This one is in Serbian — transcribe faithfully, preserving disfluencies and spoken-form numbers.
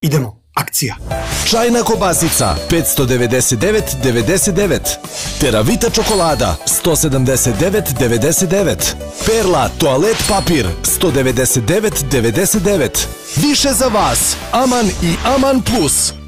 Idemo, akcija. Čajna kobasica petsto devedeset devet devedeset devet. Teravita čokolada sto sedamdeset devet devedeset devet. Perla toalet papir sto devedeset devet devedeset devet. Više za vas, Aman i Aman Plus.